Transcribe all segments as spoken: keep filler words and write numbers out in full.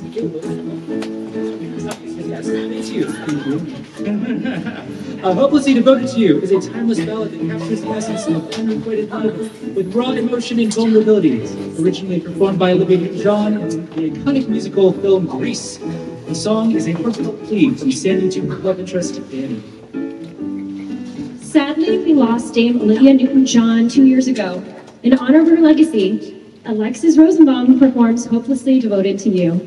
Yes, thank you. uh, Hopelessly Devoted to You is a timeless ballad that captures the essence of unrequited love with raw emotion and vulnerability. Originally performed by Olivia Newton-John in the iconic musical film Grease, the song is a heartfelt plea from Sandy to her love interest, Danny. Sadly, we lost Dame Olivia Newton-John two years ago. In honor of her legacy, Alexis Rosenbaum performs Hopelessly Devoted to You.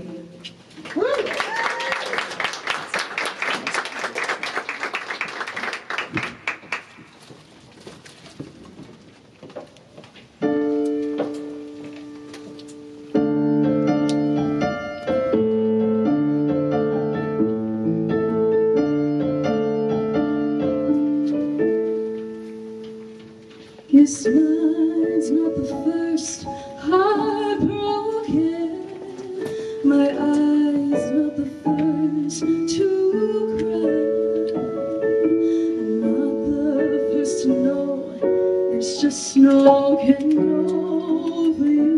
Your smile's not the first heartbroken. My eyes not the first to cry. I'm not the first to know there's just no getting over you.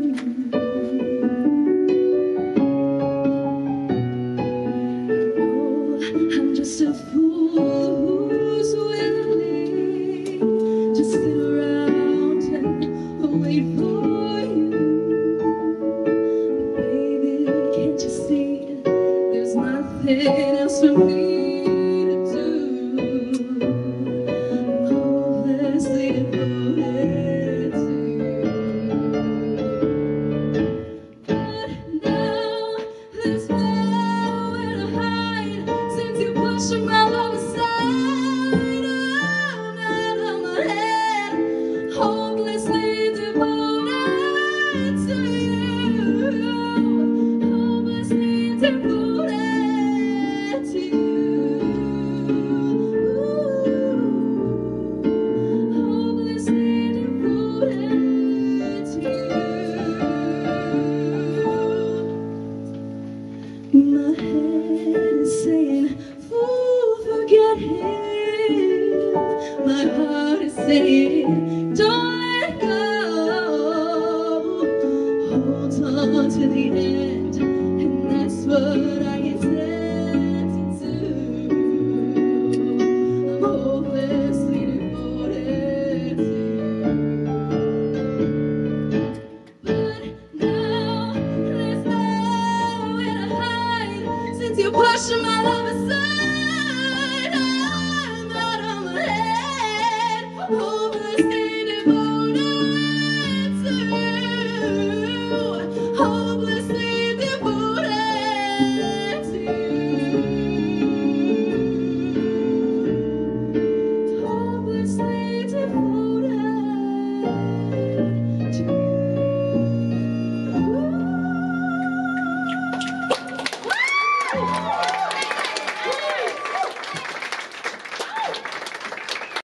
Oh, I'm just a fool who's willing to sit around and wait for you. Baby, can't you see there's nothing else for me to do? I'm hopelessly devoted to you. But now there's nowhere to hide since you pushed my love aside. Oh, night on my head, hopelessly devoted to you. Hopelessly devoted to you. Hopelessly devoted to you. My head is saying, fool, forget him. My heart is saying, don't let go. Hold on to the end, and that's what I intend to do. I'm hopelessly devoted to you. But now there's nowhere to hide since you pushed my life